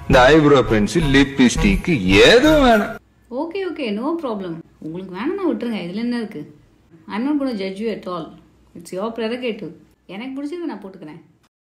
இந்த eyebrow pencil lipstick ஏதும் வேணாம். Okay okay, no problem. உங்களுக்கு வேணும்னா விட்டுருங்க, இதில் என்ன இருக்குது? I'm not gonna judge you at all. It's your prerogative. எனக்கு பிடிச்சது நான் போட்டுக்கிறேன்.